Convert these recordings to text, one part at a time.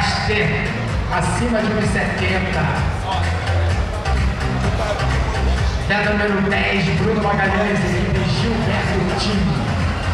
Master, acima de 1,70. Atleta número 10, Bruno Magalhães, equipe Gilberto Time.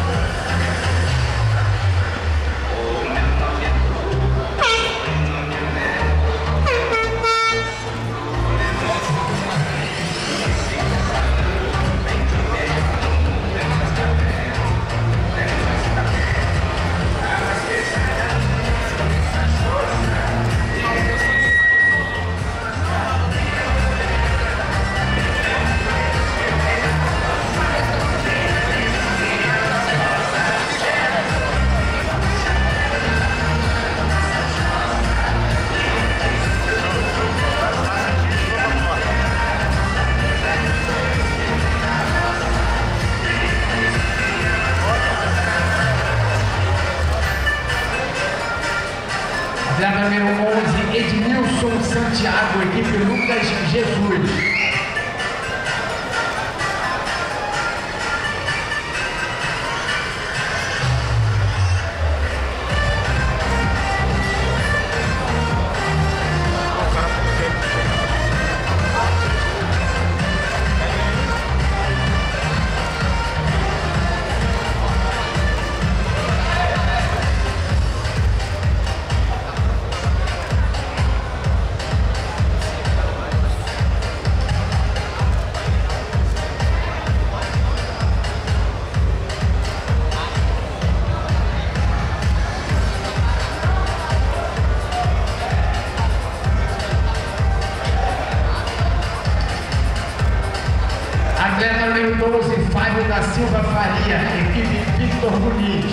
Atleta número 11, Edmilson Santiago, equipe Lucas Jesus. Atleta número 12, Fábio da Silva Faria, equipe Victor Muniz.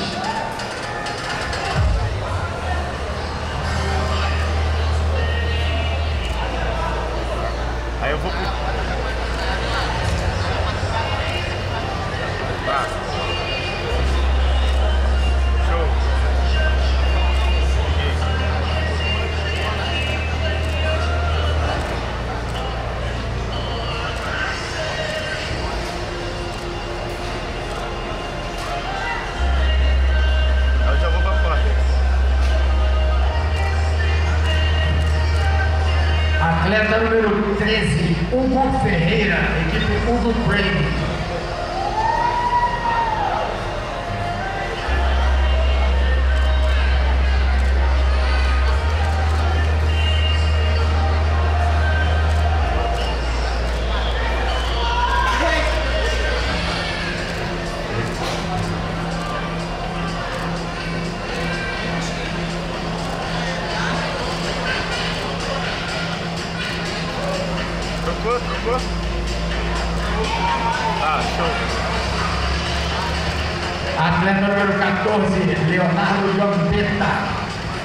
Aí eu vou pro... Tá. Show. Eu já vou pra fora. Atleta número 13, Hugo Ferreira, equipe Hugo Brave. Trocou? Ah, show. Atleta número 14, Leonardo Gambetta.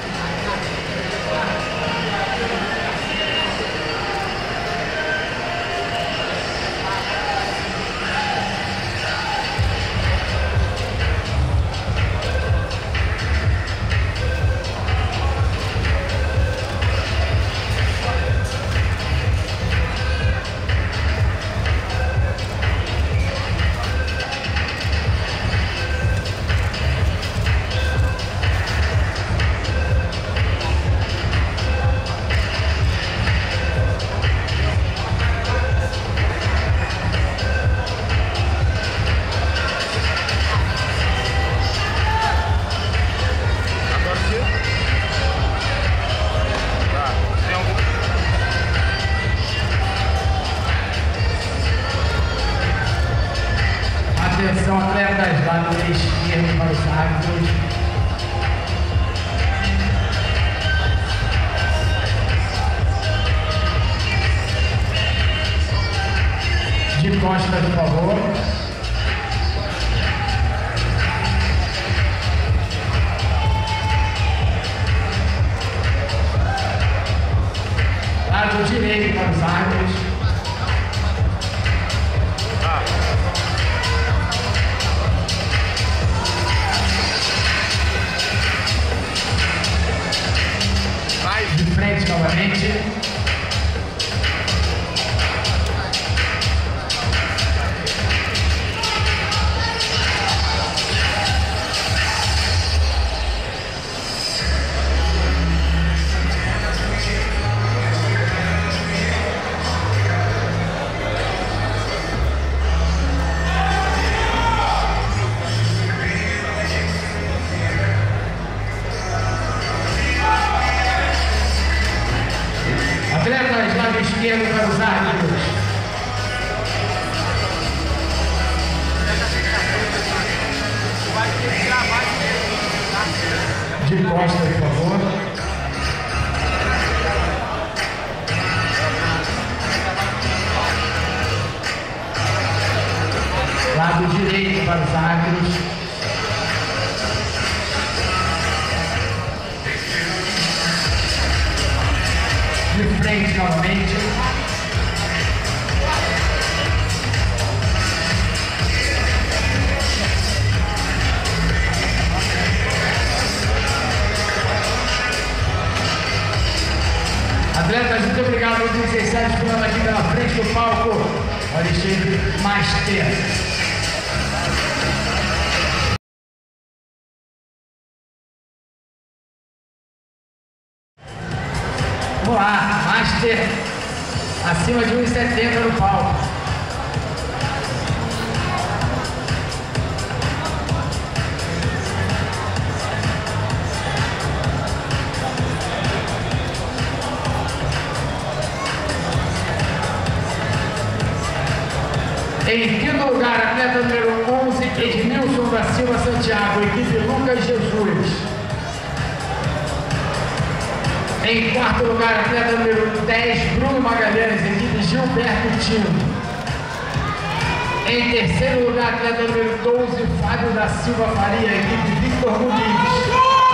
Atenção, atletas, lado esquerdo para os árbitros. De costas, por favor. Lado direito para os árbitros. De frente novamente. Costa, por favor. Lado direito para os árbitros. De frente novamente. Atletas, muito obrigado por vocês estarem esperando aqui pela frente do palco. Alexandre Master. Vamos lá, Master acima de 1,70 no palco. Em quinto lugar, atleta número 11, Edmilson da Silva Santiago, equipe Lucas Jesus. Em quarto lugar, atleta número 10, Bruno Magalhães, equipe Gilberto Tino. Em terceiro lugar, atleta número 12, Fábio da Silva Faria, equipe Victor Muniz.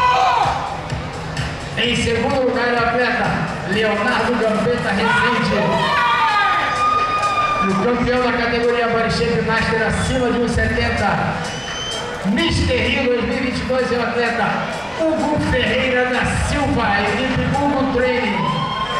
Em segundo lugar, o atleta Leonardo Gambetta Rezende. O campeão da categoria Body Shape Master acima de 1,70, Mr. Rio 2022, é o atleta Hugo Ferreira da Silva, equipe Hugo Training.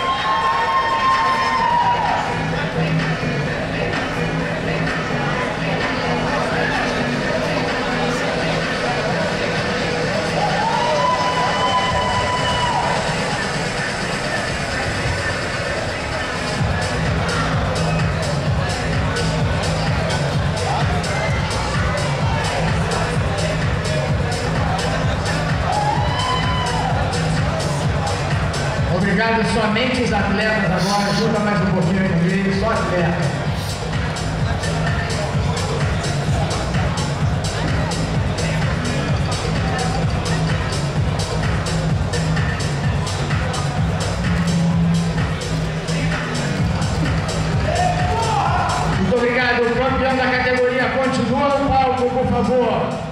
Obrigado, somente os atletas agora, ajuda mais um pouquinho comigo, só atletas. Muito obrigado, o campeão da categoria continua no palco, por favor.